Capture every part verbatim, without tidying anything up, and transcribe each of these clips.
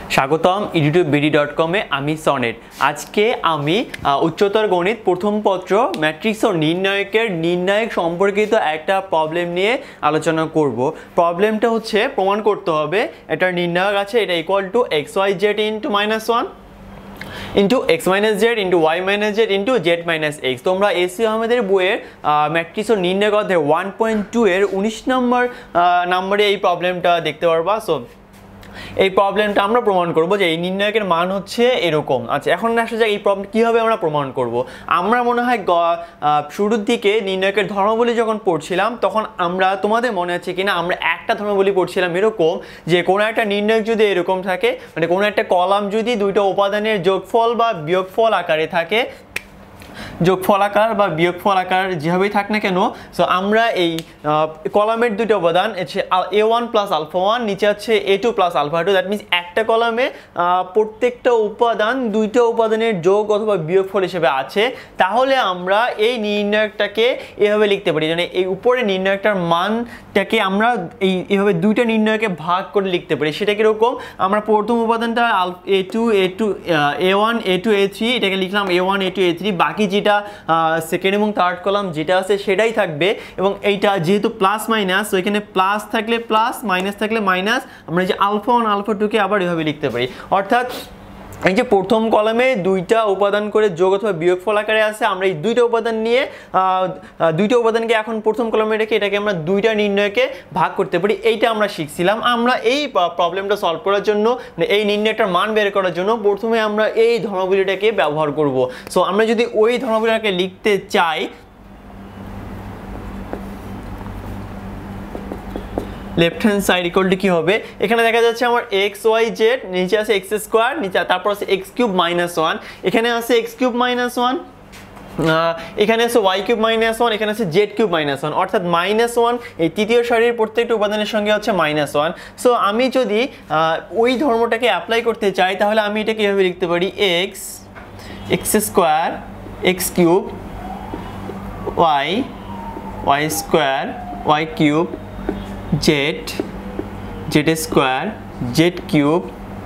স্বাগতম YouTube BD dot কমে আমি সনেট। আজকে আমি উচ্চতর গণিত প্রথম পত্র ম্যাট্রিক্স ও নির্ণায়কের নির্ণায়ক সম্পর্কিত একটা প্রবলেম নিয়ে আলোচনা করব। প্রবলেমটা হচ্ছে প্রমাণ করতে হবে এটার নির্ণায়ক আছে, এটা equal to x y z into minus one into x minus z into y minus z into z minus x. তোমরা এসি আহমেদের বইয়ের ম্যাট্রিক্স ও নির্ণায়ক অধ্যায় ওয়ান পয়েন্ট টু এর উনিশ নম্বর নম্বরে এই প্রবলেমটা দেখতে পারবা। সো এই প্রবলেমটা আমরা প্রমাণ করব যে এই নির্ণায়কের মান হচ্ছে এরকম। আচ্ছা, এখন আসা যাক এই প্রবলেম কীভাবে আমরা প্রমাণ করব। আমরা মনে হয় শুরুর দিকে নির্ণায়কের ধর্মাবলী যখন পড়ছিলাম তখন আমরা, তোমাদের মনে আছে কিনা, আমরা একটা ধর্মাবলী পড়ছিলাম এরকম যে কোনো একটা নির্ণায়ক যদি এরকম থাকে, মানে কোনো একটা কলাম যদি দুইটা উপাদানের যোগফল বা বিয়োগফল আকারে থাকে, যোগফল আকার বা বিয়োগফল আকার যেভাবেই থাক না কেন, সো আমরা এই কলামের দুটো উপাদান a one plus alpha one, নিচে আছে a two plus alpha two, that means একটা কলামে প্রত্যেকটা উপাদান দুইটা উপাদানের যোগ অথবা বিয়োগফল হিসেবে আছে, তাহলে আমরা এই নির্ণায়কটাকে এভাবে লিখতে পারি। মানে এই উপরে নির্ণায়কটার মানটাকে আমরা এই এভাবে দুইটা নির্ণায়কে ভাগ করে লিখতে পারি। সেটা কীরকম, আমরা প্রথম উপাদানটা a two a two a one a two a three, এটাকে লিখলাম a one a two a three, বাকি যেটা সেকেন্ড এবং থার্ড কলাম যেটা আছে সেটাই থাকবে। এবং এইটা যেহেতু প্লাস মাইনাস, তো এখানে প্লাস থাকলে প্লাস, মাইনাস থাকলে মাইনাস, আমরা যে আলফা ওয়ান আলফা টুকে আবার এভাবে লিখতে পারি। অর্থাৎ এই যে প্রথম কলামে দুইটা উপাদান করে যোগ অথবা বিয়োগফল আকারে আছে, আমরা এই দুইটা উপাদান নিয়ে দুইটা উপাদানকে এখন প্রথম কলামে রেখে এটাকে আমরা দুইটা নির্ণয়কে ভাগ করতে পারি। এইটা আমরা শিখছিলাম। আমরা এই প্রবলেমটা সলভ করার জন্য, এই নির্ণয়টার মান বের করার জন্য প্রথমে আমরা এই ধর্মাবলীটাকে ব্যবহার করব। সো আমরা যদি ওই ধর্মাবলীটাকে লিখতে চাই, left hand side equal to কি হবে, এখানে দেখা যাচ্ছে আমার এক্স ওয়াই জেড, নিচে আছে এক্স স্কোয়ার, নিচে তারপর আছে এক্স কিউব মাইনাস ওয়ান, এখানে আছে এক্স কিউব মাইনাস ওয়ান, এখানে আছে ওয়াই কিউব মাইনাস ওয়ান, এখানে আছে জেড কিউব মাইনাস ওয়ান, অর্থাৎ মাইনাস ওয়ান এই তৃতীয় সারির প্রত্যেকটা উপাদানের সঙ্গে হচ্ছে মাইনাস ওয়ান। সো আমি যদি ওই ধর্মটাকে অ্যাপ্লাই করতে চাই তাহলে আমি এটাকে এভাবে লিখতে পারি, x x square x cube y y square y cube z z square z cube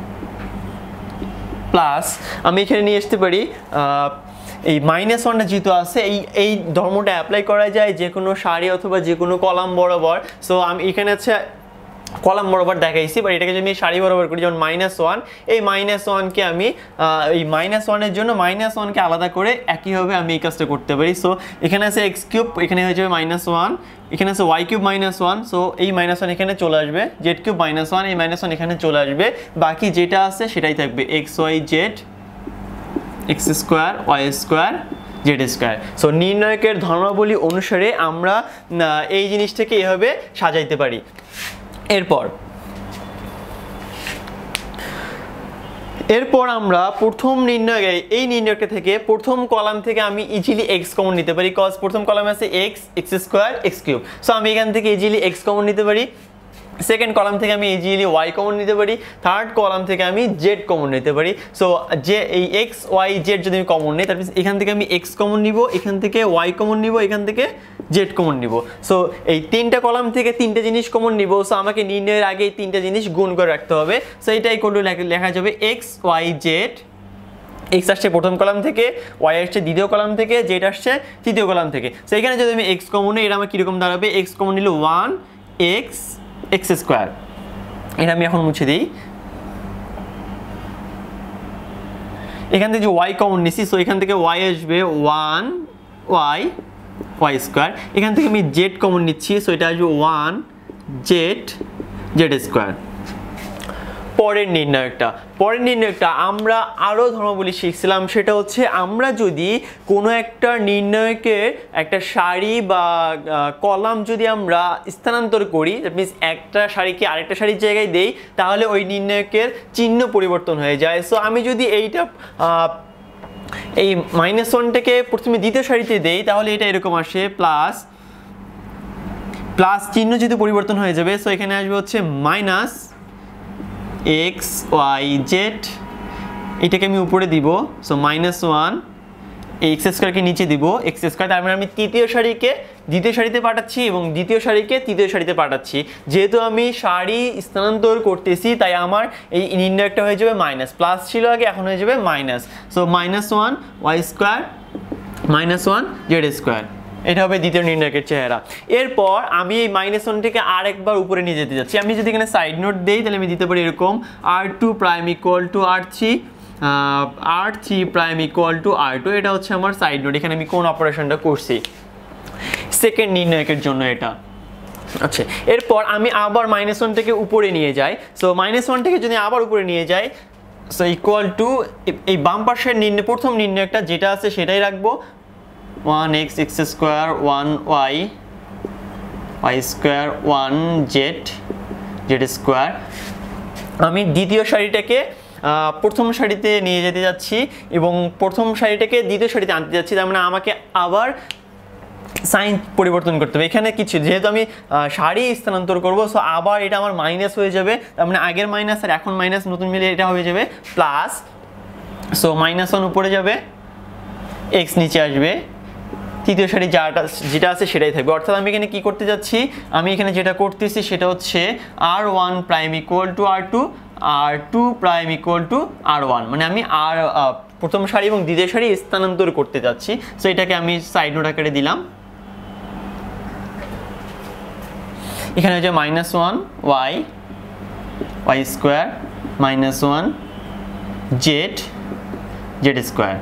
plus আমি এখানে নিয়ে আসতে পারি এই মাইনাস ওয়ানটা যেহেতু আছে, এই এই ধর্মটা অ্যাপ্লাই করা যায় যে কোনো সারি অথবা যে কোনো কলাম বরাবর। সো আমি এখানে আছে কলাম বরাবর দেখাইছি, বাট এটাকে যদি আমি সারি বরাবর করি, যেমন মাইনাস ওয়ান, এই মাইনাস ওয়ানকে আমি এই মাইনাস ওয়ানের জন্য মাইনাস ওয়ানকে আলাদা করে একইভাবে আমি এই কাজটা করতে পারি। সো এখানে আছে এক্স কিউব, এখানে হয়ে যাবে মাইনাস ওয়ান, এখানে আছে y cube minus one, so এই মাইনাস ওয়ান এখানে চলে আসবে, জেড কিউব মাইনাস ওয়ান, এই মাইনাস ওয়ান এখানে চলে আসবে, বাকি যেটা আছে সেটাই থাকবে, x y z x square y square z square. So নির্ণায়কের ধর্মাবলী অনুসারে আমরা এই জিনিসটাকে এভাবে সাজাইতে পারি। এরপর এরপর আমরা প্রথম নির্ণয়, এই নির্ণয়টা থেকে প্রথম কলাম থেকে আমি ইজিলি এক্স কমন নিতে পারি, কজ প্রথম কলামে আছে x x square x cube. So আমি এখান থেকে ইজিলি এক্স কমন নিতে পারি, সেকেন্ড কলাম থেকে আমি ইজিলি ওয়াই কমন নিতে পারি, থার্ড কলাম থেকে আমি জেড কমন নিতে পারি। সো যে এই এক্স ওয়াই জেড যদি আমি কমন নিই, তারপর এখান থেকে আমি এক্স কমন নিব, এখান থেকে ওয়াই কমন নিব, এখান থেকে জেড কমন নিব। সো এই তিনটা কলাম থেকে তিনটা জিনিস কমন নিব। সো আমাকে নির্ণয়ের আগে এই তিনটা জিনিস গুণ করে রাখতে হবে। সো এইটাই করলে লেখা যাবে এক্স ওয়াই জেড, এক্স আসছে প্রথম কলাম থেকে, ওয়াই আসছে দ্বিতীয় কলাম থেকে, জেড আসছে তৃতীয় কলাম থেকে। সো এখানে যদি আমি এক্স কমন নিই, এটা আমার কীরকম দাঁড়াবে, এক্স কমন নিলে ওয়ান এক্স এক্স স্কোয়ার, এটা আমি এখন মুছে দিই। এখান থেকে যে ওয়াই কমন নিছি, সো এখান থেকে ওয়াই আসবে ওয়ান ওয়াই ওয়াই স্কোয়ার, এখান থেকে আমি জেড কমন নিচ্ছি, সো এটা আসবে ওয়ান জেড জেড স্কোয়ার। পরের নির্ণায়কটা পরের নির্ণায়কটা আমরা আরও ধর্মাবলী শিখছিলাম, সেটা হচ্ছে আমরা যদি কোনো একটা নির্ণায়কের একটা সারি বা কলাম যদি আমরা স্থানান্তর করি, দ্যাট মিনস একটা সারিকে আরেকটা সারির জায়গায় দেই, তাহলে ওই নির্ণায়কের চিহ্ন পরিবর্তন হয়ে যায়। সো আমি যদি এইটা এই মাইনাস ওয়ানটাকে প্রথমে দ্বিতীয় সারিতে দেই, তাহলে এটা এরকম আসে, প্লাস প্লাস চিহ্ন যদি পরিবর্তন হয়ে যাবে। সো এখানে আসবে হচ্ছে মাইনাস এক্স ওয়াই জেড, এটাকে আমি উপরে দিব, সো মাইনাস ওয়ান এই এক্স স্কোয়ারকে নিচে দিব এক্স স্কোয়ার, তার মানে আমি তৃতীয় সারিকে দ্বিতীয় সারিতে পাঠাচ্ছি এবং দ্বিতীয় সারিকে তৃতীয় সারিতে পাঠাচ্ছি। যেহেতু আমি সারি স্থানান্তর করতেছি তাই আমার এই নির্ণয়টা হয়ে যাবে মাইনাস, প্লাস ছিল আগে এখন হয়ে যাবে minus. So minus one y square minus one z square, এটা হবে দ্বিতীয় নির্ণায়কের চেহারা। এরপর আমি এই মাইনাস ওয়ানটিকে আর একবার উপরে নিয়ে যেতে যাচ্ছি। আমি যদি এখানে সাইড নোট দিই তাহলে আমি দিতে পারি এরকম R two prime equal to R three R three prime equal to R two, এটা হচ্ছে আমার সাইড নোট। এখানে আমি কোন অপারেশনটা করছি সেকেন্ড নির্ণায়কের জন্য এটা। আচ্ছা, এরপর আমি আবার মাইনাস ওয়ান থেকে উপরে নিয়ে যাই। সো মাইনাস ওয়ান থেকে যদি আবার উপরে নিয়ে যাই সো ইকুয়াল টু এই বাম পাশের নির্ণয় প্রথম নির্ণায়কটা যেটা আছে সেটাই রাখবো, one x x square one y y square one z z square. আমি দ্বিতীয় সারিটাকে প্রথম সারিতে নিয়ে যেতে যাচ্ছি এবং প্রথম সারিটাকে দ্বিতীয় সারিতে আনতে যাচ্ছি, তার মানে আমাকে আবার সাইন পরিবর্তন করতে হবে। এখানে কিছু যেহেতু আমি সারি স্থানান্তর করবো সো আবার এটা আমার মাইনাস হয়ে যাবে, তার মানে আগের মাইনাস আর এখন মাইনাস নতুন মিলে এটা হয়ে যাবে প্লাস। সো মাইনাস ওয়ান উপরে যাবে, এক্স নিচে আসবে, তৃতীয় সারি যাটা যেটা আছে সেটাই থাকবে। অর্থাৎ আমি এখানে কি করতে যাচ্ছি, আমি এখানে যেটা করতেছি সেটা হচ্ছে R one prime equal to R two R two prime equal to R one, মানে আমি আর প্রথম সারি এবং দ্বিতীয় সারি স্থানান্তর করতে যাচ্ছি। সো এটাকে আমি সাইড নোট আকারে দিলাম। এখানে হচ্ছে minus one y y square minus one z z square,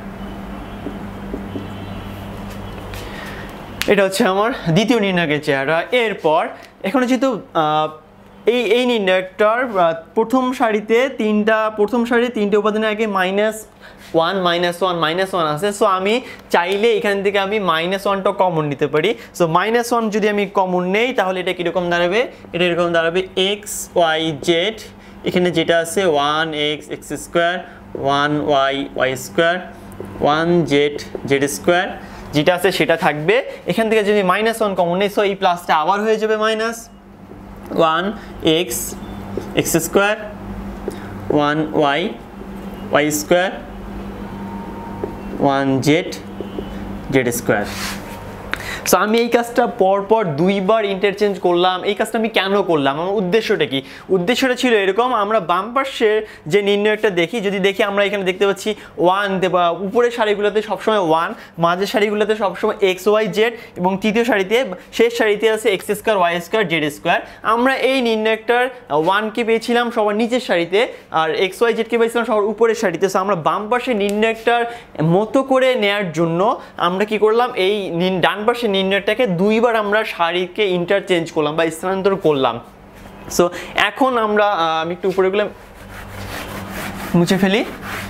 এটা হচ্ছে আমার দ্বিতীয় নির্ণায়কের চেহারা। এরপর এখন যেহেতু এই এই নির্ণায়কটার প্রথম সারিতে তিনটা প্রথম সারিতে তিনটে উপাদানের আগে minus one minus one minus one আছে, সো আমি চাইলে এখান থেকে আমি মাইনাস ওয়ানটা কমন নিতে পারি। সো মাইনাস ওয়ান যদি আমি কমন নেই তাহলে এটা কীরকম দাঁড়াবে, এটা এরকম দাঁড়াবে এক্স ওয়াই জেড, এখানে যেটা আছে one x x square one y y square one z z square, যেটা আছে সেটা থাকবে। এখান থেকে যদি মাইনাস ওয়ান কমন নেই সো এই প্লাসটা আবার হয়ে যাবে minus one x x square one y y square one z z square. So আমি এই কাজটা পরপর দুইবার ইন্টারচেঞ্জ করলাম। এই কাজটা আমি কেন করলাম, আমার উদ্দেশ্যটা কি? উদ্দেশ্যটা ছিল এরকম, আমরা বাম পাশের যে নির্ণয়টা দেখি যদি দেখি আমরা এখানে দেখতে পাচ্ছি ওয়ান বা উপরের সারিগুলোতে সবসময় ওয়ান, মাঝের সারিগুলোতে সবসময় এক্স ওয়াই জেড এবং তৃতীয় সারিতে শেষ সারিতে আছে x square y square z square. আমরা এই নির্ণয়টার ওয়ানকে পেয়েছিলাম সবার নিচের সারিতে আর এক্স ওয়াই জেডকে পেয়েছিলাম সবার উপরের সারিতে। সো আমরা বাম পাশের নির্ণয়টার মতো করে নেয়ার জন্য আমরা কি করলাম, এই ডান পাশে নির্ণয়টাকে দুইবার আমরা সারিকে ইন্টারচেঞ্জ করলাম বা স্থানান্তর করলাম। সো এখন আমরা আমি একটু উপরে গেলে মুছে ফেলি।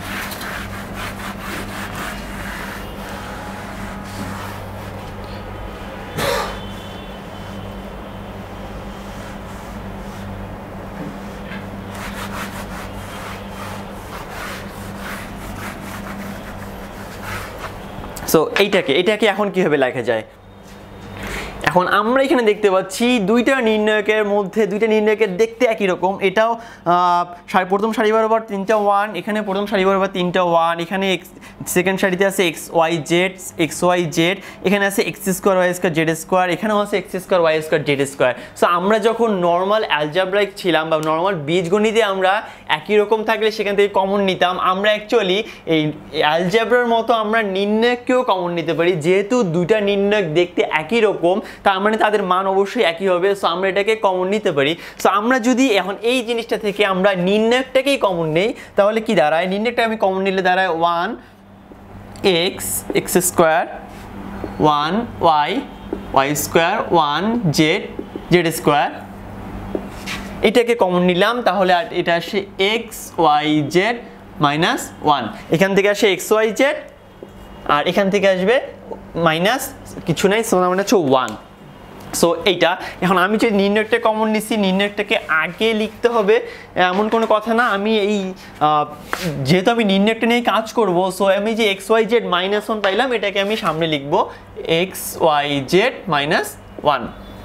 সো এইটাকে এটাকে এখন কিভাবে লেখা যায়, এখন আমরা এখানে দেখতে পাচ্ছি দুইটা নির্ণায়কের মধ্যে দুইটা নির্ণায়কের দেখতে একই রকম। এটাও প্রথম সারি বরাবর তিনটা ওয়ান, এখানে প্রথম সারি বরাবর তিনটা ওয়ান, এখানে সেকেন্ড সারিতে আছে x y z x y z, এখানে আছে x square y square z square, এখানেও আছে x square y square z square. So আমরা যখন নর্মাল অ্যালজাব্রাইক ছিলাম বা নর্মাল বীজগণিতে আমরা একই রকম থাকলে সেখান থেকে কমন নিতাম, আমরা অ্যাকচুয়ালি এই অ্যালজাব্রার মতো আমরা নির্ণায়ককেও কমন নিতে পারি। যেহেতু দুইটা নির্ণায়ক দেখতে একই রকম তার মানে তাদের মান অবশ্যই একই হবে। সো আমরা এটাকে কমন নিতে পারি। সো আমরা যদি এখন এই জিনিসটা থেকে আমরা নির্ণায়কটাকেই কমন নেই তাহলে কি দাঁড়ায়, নির্ণায়কটা আমি কমন নিলে দাঁড়ায় one x x square one y y square one z z square. এটাকে কমন নিলাম তাহলে আর এটা আসে x y z minus one, এখান থেকে আসে এক্স ওয়াই জেড আর এখান থেকে আসবে মাইনাস কিছু নাই, সো মানে হচ্ছে ওয়ান। সো এইটা এখন আমি যে নির্ণয়কটা কমন নিচ্ছি নির্ণয়কটাকে আগে লিখতে হবে এমন কোনো কথা না। আমি এই যেহেতু আমি নির্ণয়কটা নিয়ে কাজ করব সো আমি যে x y z minus one পাইলাম এটাকে আমি সামনে লিখব x y z minus one.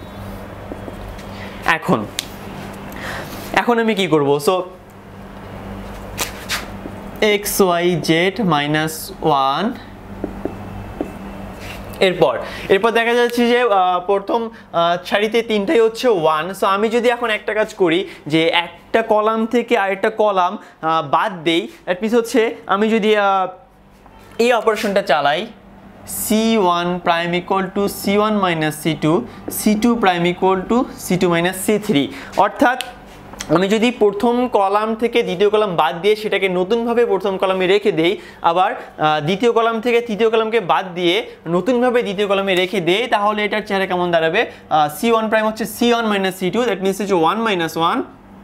এখন এখন আমি কি করব, so x y z minus one এরপর এরপর দেখা যাচ্ছে যে প্রথম সারিতে তিনটাই হচ্ছে ওয়ান। সো আমি যদি এখন একটা কাজ করি যে একটা কলাম থেকে আরেকটা কলাম বাদ দেই, দ্যাট মিনস হচ্ছে আমি যদি এই অপারেশনটা চালাই C one prime equal to C one minus C two, C two prime equal to C two minus C three, অর্থাৎ আমি যদি প্রথম কলাম থেকে দ্বিতীয় কলাম বাদ দিয়ে সেটাকে নতুনভাবে প্রথম কলামে রেখে দেই, আবার দ্বিতীয় কলাম থেকে তৃতীয় কলামকে বাদ দিয়ে নতুনভাবে দ্বিতীয় কলামে রেখে দেই, তাহলে এটার চেহারা কেমন দাঁড়াবে? সি ওয়ান প্রাইম হচ্ছে C one minus C two, that means হচ্ছে one minus one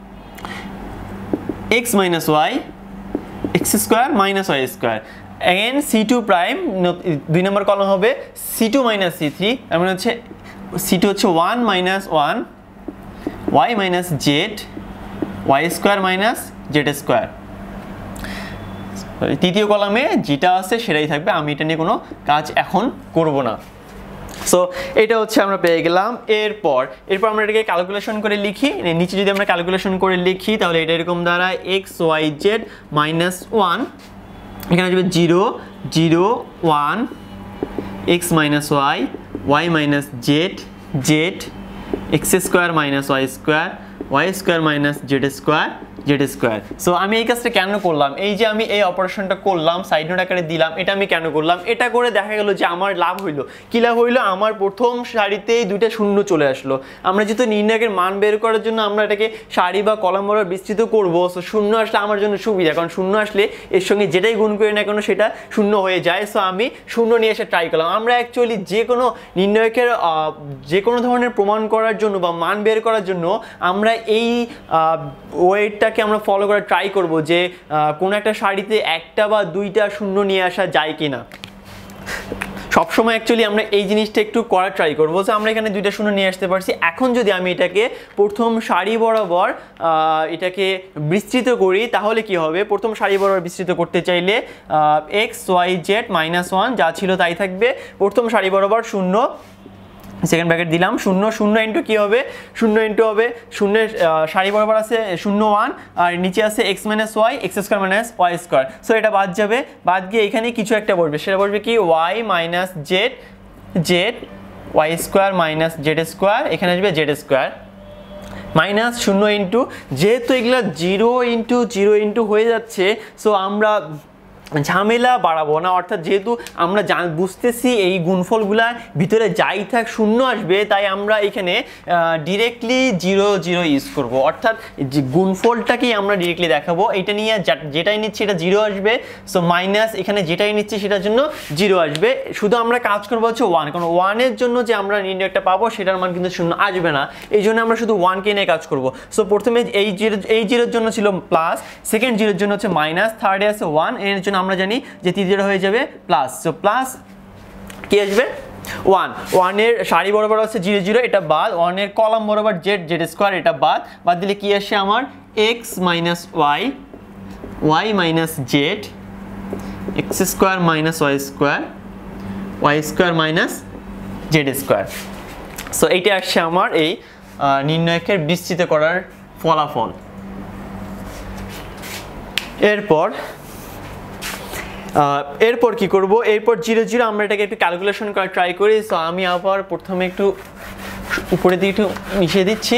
x minus y x square minus y square. Again C two prime দুই নম্বর কলাম হবে C two minus C three, তার মানে হচ্ছে C two হচ্ছে one minus one y minus z y square minus z square. তৃতীয় কলামে যেটা আছে সেটাই থাকবে, আমি এটা নিয়ে কোনো কাজ এখন করব না। সো এটা হচ্ছে আমরা পেয়ে গেলাম। এরপর এরপর আমরা এটাকে ক্যালকুলেশন করে লিখি, নিচে যদি আমরা ক্যালকুলেশন করে লিখি তাহলে এটা এরকম দাঁড়ায় x y z minus one, এখানে আসবে zero zero one x minus y y minus z z x square minus y square y square minus z square z square. So আমি এই কাজটা কেন করলাম? এই যে আমি এই অপারেশনটা করলাম, সাইড নোট আকারে দিলাম, এটা আমি কেন করলাম? এটা করে দেখা গেল যে আমার লাভ হইলো। কী লাভ হইলো? আমার প্রথম সারিতেই দুইটা শূন্য চলে আসলো। আমরা যেহেতু নির্ণায়কের মান বের করার জন্য আমরা এটাকে সারি বা কলাম বরাবর বিস্তৃত করবো, সো শূন্য আসলে আমার জন্য সুবিধা, কারণ শূন্য আসলে এর সঙ্গে যেটাই গুণ করি না কেন সেটা শূন্য হয়ে যায়। সো আমি শূন্য নিয়ে এসে ট্রাই করলাম। আমরা অ্যাকচুয়ালি যে কোনো নির্ণায়কের যে কোনো ধরনের প্রমাণ করার জন্য বা মান বের করার জন্য আমরা এই ওয়েটটাকে আমরা ফলো করে ট্রাই করব যে কোন একটা সারিতে একটা বা দুইটা শূন্য নিয়ে আসা যায় কিনা। সবসময় অ্যাকচুয়ালি আমরা এই জিনিসটা একটু করার ট্রাই করবো যে আমরা এখানে দুইটা শূন্য নিয়ে আসতে পারছি। এখন যদি আমি এটাকে প্রথম সারি বরাবর এটাকে বিস্তৃত করি তাহলে কি হবে? প্রথম সারি বরাবর বিস্তৃত করতে চাইলে x y z minus one যা ছিল তাই থাকবে, প্রথম সারি বরাবর শূন্য, সেকেন্ড ব্র্যাকেট দিলাম শূন্য, শূন্য ইন্টু কী হবে? শূন্য ইন্টু হবে শূন্যের সারি বরাবর আছে শূন্য ওয়ান আর নিচে আছে x minus y x square minus y square. So এটা বাদ যাবে, বাদ গিয়ে এখানে কিছু একটা বসবে, সেটা বসবে কি? Y minus z z y square minus z square, এখানে আসবে জেড স্কোয়ার মাইনাস শূন্য ইন্টু, যেহেতু এগুলো জিরো ইন্টু জিরো ইন্টু হয়ে যাচ্ছে, সো আমরা ঝামেলা বাড়াবো না, অর্থাৎ যেহেতু আমরা জান বুঝতেছি এই গুণফলগুলা ভিতরে যাই থাক শূন্য আসবে, তাই আমরা এখানে ডিরেক্টলি জিরো জিরো ইউজ করব, অর্থাৎ যে গুণফলটাকেই আমরা ডিরেক্টলি দেখাবো। এইটা নিয়ে যেটাই নিচ্ছি এটা জিরো আসবে, সো মাইনাস এখানে যেটাই নিচ্ছি সেটার জন্য জিরো আসবে। শুধু আমরা কাজ করবো হচ্ছে ওয়ান, কারণ ওয়ানের জন্য যে আমরা নির্ণয়টা পাবো সেটার মান কিন্তু শূন্য আসবে না, এই জন্য আমরা শুধু ওয়ানকে নিয়ে কাজ করব। সো প্রথমে এই জিরো এই জিরোর জন্য ছিল প্লাস, সেকেন্ড জিরোর জন্য হচ্ছে মাইনাস, থার্ডে আছে ওয়ান, এর জন্য আমরা জানি যে তৃতীয়টা হয়ে যাবে প্লাস। সো প্লাস কি আসবে? ওয়ান, ওয়ানের সারি বরাবর আছে জিরো জিরো, এটা বাদ, ওয়ানের কলাম বরাবর জেড জেড স্কোয়ার, এটা বাদ, বাদ দিলে কি আসে আমার? X minus y y minus z x square minus y square y square minus z square. So এইটা আসছে আমার এই নির্ণয়কের বিস্তৃত করার ফলাফল। এরপর এরপর কি করব? এরপর জিরো জিরো আমরা এটাকে একটু ক্যালকুলেশন করার ট্রাই করি। সো আমি আবার প্রথমে একটু উপরের দিকে একটু মিশিয়ে দিচ্ছি।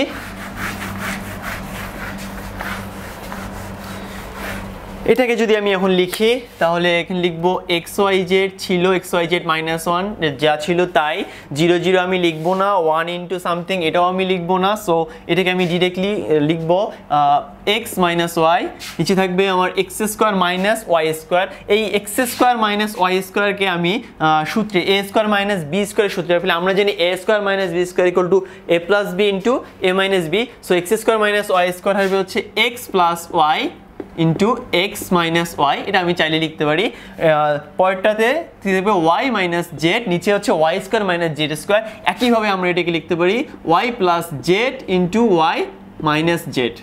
এটাকে যদি আমি এখন লিখি তাহলে এখানে লিখবো এক্স ওয়াই জেড ছিল x y z minus one, যা ছিল তাই, জিরো জিরো আমি লিখবো না, ওয়ান ইন্টু সামথিং এটাও আমি লিখবো না। সো এটাকে আমি ডিরেক্টলি লিখবো এক্স মাইনাস ওয়াই, নিচে থাকবে আমার x square minus y square. এই এক্স স্কোয়ার মাইনাস ওয়াই স্কোয়ারকে আমি সূত্রে এ স্কোয়ার মাইনাস বি স্কোয়ারের সূত্রে ফেলে আমরা জানি a square minus b square equal to a plus b into a minus b. So x square minus y square হবে হচ্ছে x plus y into x minus y, এটা আমি চাইলে লিখতে পারি। পরেরটাতে দেখবে ওয়াই মাইনাস জেড, নিচে হচ্ছে y square minus z square. একইভাবে আমরা এটাকে লিখতে পারি y plus z into y minus z.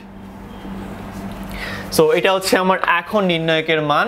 So এটা হচ্ছে আমার এখন নির্ণয়কের মান।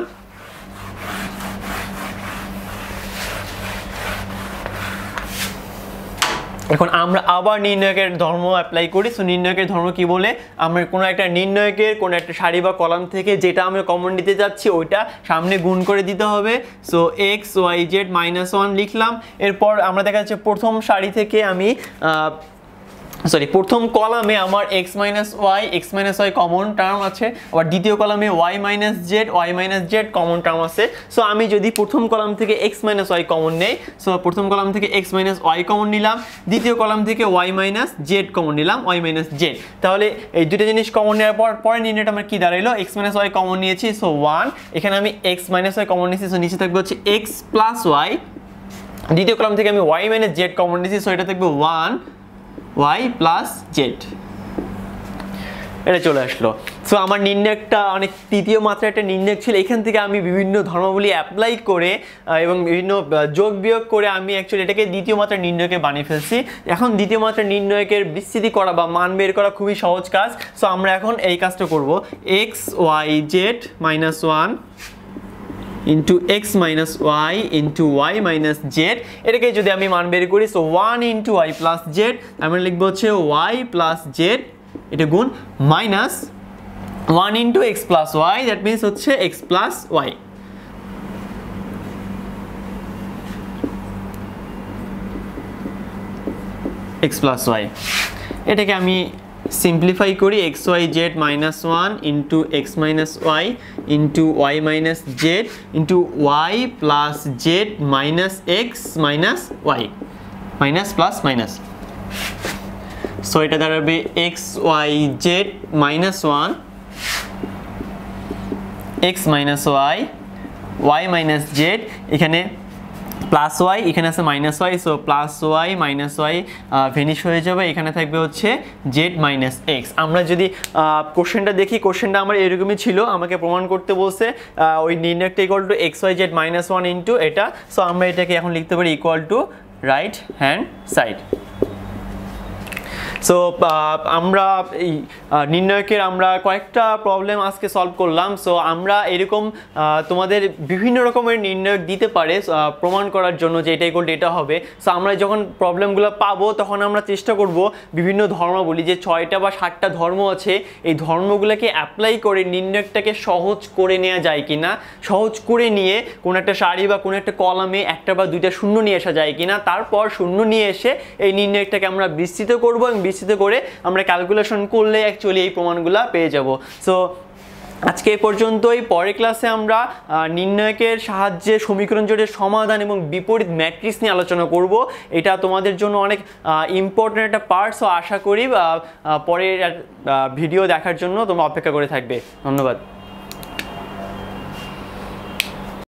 এখন আমরা আবার নির্ণায়কের ধর্ম অ্যাপ্লাই করি। সো নির্ণায়কের ধর্ম কি বলে, আমরা কোনো একটা নির্ণায়কের কোনো একটা সারি বা কলাম থেকে যেটা আমরা কমন নিতে যাচ্ছি ওইটা সামনে গুণ করে দিতে হবে। So x y z minus one লিখলাম। এরপর আমরা দেখা যাচ্ছে প্রথম সারি থেকে আমি সরি প্রথম কলামে আমার x minus y x minus y common term আছে, আবার দ্বিতীয় কলামে y minus z y minus z common term আছে। সো আমি যদি প্রথম কলাম থেকে এক্স মাইনাস ওয়াই কমন নেই, সো প্রথম কলাম থেকে এক্স মাইনাস ওয়াই কমন নিলাম, দ্বিতীয় কলাম থেকে ওয়াই মাইনাস জেড কমন নিলাম, ওয়াই মাইনাস জেড। তাহলে এই দুটো জিনিস কমন নেওয়ার পর পরে নির্ণয়টা আমার কি দাঁড়াইলো, এক্স মাইনাস ওয়াই কমন নিয়েছি, সো ওয়ান, এখানে আমি এক্স মাইনাস ওয়াই কমন নিয়েছি, সো নিচে থাকবে হচ্ছে এক্স প্লাস ওয়াই, দ্বিতীয় কলাম থেকে আমি ওয়াই মাইনাস জেড কমন নিয়েছি, সো এটা থাকবে ওয়ান ওয়াই প্লাস জেড, এটা চলে আসলো। সো আমার নির্ণয়কটা অনেক তৃতীয় মাত্রার একটা নির্ণয়ক ছিল, এখান থেকে আমি বিভিন্ন ধর্মাবলী অ্যাপ্লাই করে এবং বিভিন্ন যোগ বিয়োগ করে আমি অ্যাকচুয়ালি এটাকে দ্বিতীয় মাত্রার নির্ণয়কে বানিয়ে ফেলছি। এখন দ্বিতীয় মাত্রার নির্ণয়কের বিস্তৃতি করা বা মান বের করা খুবই সহজ কাজ। সো আমরা এখন এই কাজটা করব, x y z minus one into x minus y into y minus z, এটাকে যদি আমি মান বের করি, so one into y plus z, আমরা লিখবো হচ্ছে ওয়াই প্লাস জেড, এটা গুণ minus one into x plus y, that means হচ্ছে x plus y. X plus y এটাকে আমি সিম্পলিফাই করি, x y z minus one into x minus y into y minus z into y plus z minus x minus y, minus plus minus. So এটা দাঁড়াবে x y z minus one x minus y y minus z, এখানে plus y, এখানে আছে minus y, so plus y minus y vanish হয়ে যাবে, এখানে থাকবে হচ্ছে জেড মাইনাস এক্স। আমরা যদি কোশ্চেনটা দেখি, কোশ্চেনটা আমার এরকমই ছিল, আমাকে প্রমাণ করতে বলছে ওই নির্ণয়টা equal to x y z minus one into এটা। সো আমরা এটাকে এখন লিখতে পারি equal to right hand side. So আমরা এই নির্ণয়কের আমরা কয়েকটা প্রবলেম আজকে সলভ করলাম। সো আমরা এরকম তোমাদের বিভিন্ন রকমের নির্ণয়ক দিতে পারে প্রমাণ করার জন্য যে এটা ইকুয়াল টু এটা হবে। সো আমরা যখন প্রবলেমগুলো পাবো তখন আমরা চেষ্টা করব বিভিন্ন ধর্মাবলী, যে ছয়টা বা সাতটা ধর্ম আছে, এই ধর্মগুলোকে অ্যাপ্লাই করে নির্ণয়কটাকে সহজ করে নেওয়া যায় কিনা, সহজ করে নিয়ে কোনো একটা সারি বা কোনো একটা কলামে একটা বা দুইটা শূন্য নিয়ে আসা যায় কিনা, তারপর শূন্য নিয়ে এসে এই নির্ণয়কটাকে আমরা বিস্তৃত করবো এবং বিস্তৃত করে আমরা ক্যালকুলেশন করলে অ্যাকচুয়ালি এই প্রমাণগুলো পেয়ে যাব। সো আজকে এই পর্যন্তই। পরের ক্লাসে আমরা নির্ণয়কের সাহায্যে সমীকরণ জোটের সমাধান এবং বিপরীত ম্যাট্রিক্স নিয়ে আলোচনা করব। এটা তোমাদের জন্য অনেক ইম্পর্টেন্ট একটা পার্ট। সো আশা করি পরের ভিডিও দেখার জন্য তোমরা অপেক্ষা করে থাকবে। ধন্যবাদ।